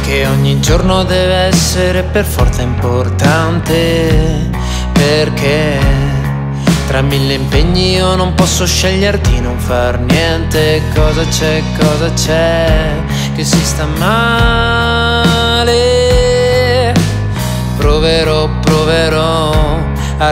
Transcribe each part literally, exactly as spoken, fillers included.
che ogni giorno deve essere per forza importante, perché tra mille impegni io non posso scegliere di non far niente. Cosa c'è, cosa c'è, che si sta male? Proverò, proverò a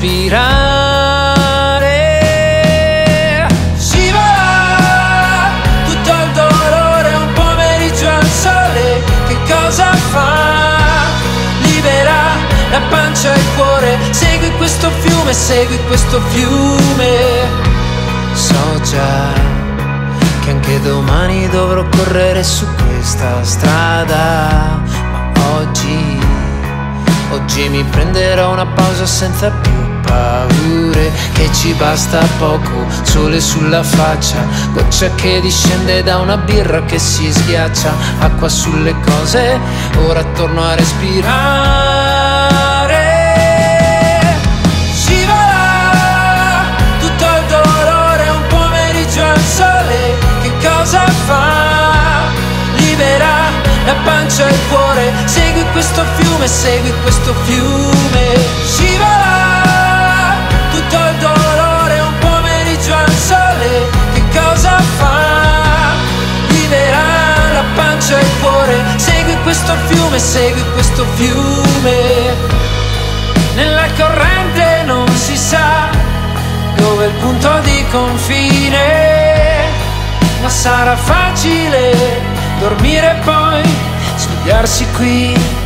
respirare. Scivola tutto il dolore, un pomeriggio al sole, che cosa fa? Libera la pancia e il cuore, segui questo fiume, segui questo fiume. So già che anche domani dovrò correre su questa strada, ma oggi, oggi mi prenderò una pausa senza più paure, che ci basta poco, sole sulla faccia, goccia che discende da una birra che si sghiaccia, acqua sulle cose, ora torno a respirare. Scivola tutto il dolore, un pomeriggio al sole, che cosa fa? Libera la pancia e il cuore, segui questo fiume, segui questo fiume. Scivola tutto il dolore, un pomeriggio al sole, che cosa fa? Libera la pancia e il cuore, segui questo fiume, segui questo fiume. Nella corrente non si sa dove è il punto di confine, ma sarà facile dormire e poi svegliarsi qui.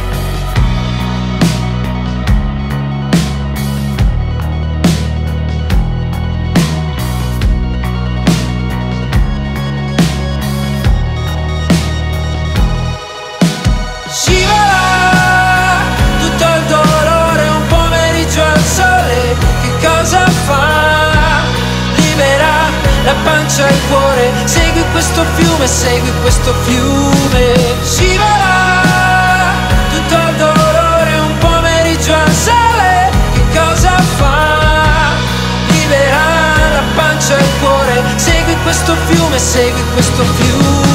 Scivola tutto il dolore, un pomeriggio al sole, che cosa fa? Libera la pancia e il cuore, segui questo fiume, segui questo fiume. Scivola tutto il dolore, un pomeriggio al sole, che cosa fa? Libera la pancia e il cuore, segui questo fiume, segui questo fiume.